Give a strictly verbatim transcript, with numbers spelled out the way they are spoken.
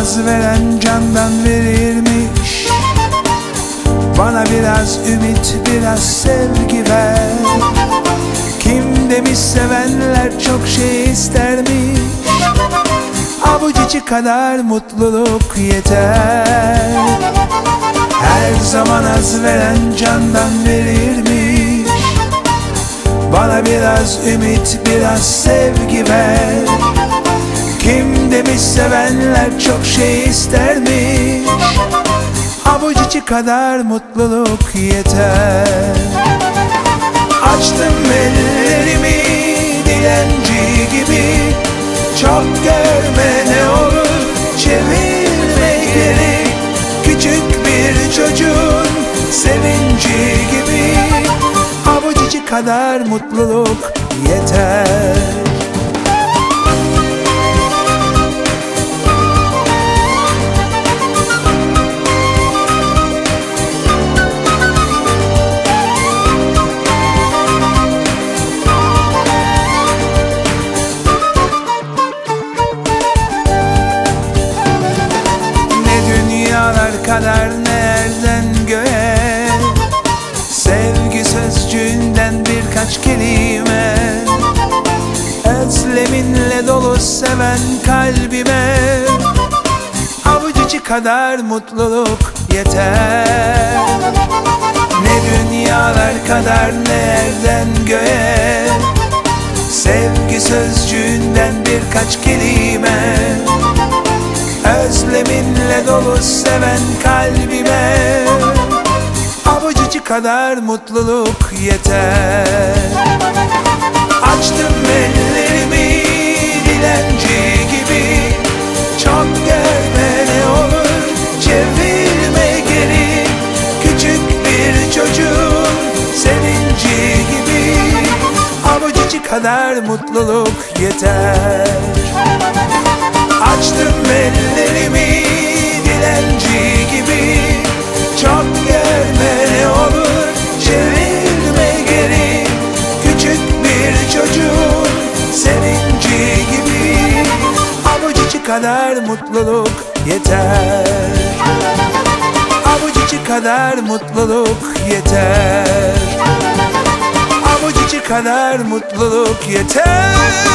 az veren candan verirmiş. Bana biraz ümit, biraz sevgi ver. Kim demiş sevenler çok şey istermiş. Avuç içi kadar mutluluk yeter. Her zaman az veren candan verirmiş. Bana biraz ümit, biraz sevgi ver. Kim demiş sevenler çok şey istermiş. Avuç içi kadar mutluluk yeter. Açtım ellerimi dilenci gibi. Çok görme ne olur, çevirme geri. Küçük bir çocuğun sevinci gibi. Avuç içi kadar mutluluk yeter. Kadar nereden göğe, sevgi sözcüğünden birkaç kelime. Özleminle dolu seven kalbime. Avuç içi kadar mutluluk yeter. Ne dünyalar kadar nereden göğe, sevgi sözcüğünden birkaç kelime. Özleminle dolu seven kalbime. Avuç içi kadar mutluluk yeter. Açtım ellerimi dilenci gibi. Çok görme ne olur, çevirme geri. Küçük bir çocuğun sevinci gibi. Avuç içi kadar mutluluk yeter. Açtım ellerimi dilenci gibi. Çok görme ne olur, çevirme geri. Küçük bir çocuğun sevinci gibi. Avuç içi kadar mutluluk yeter. Avuç içi kadar mutluluk yeter. Avuç içi kadar mutluluk yeter.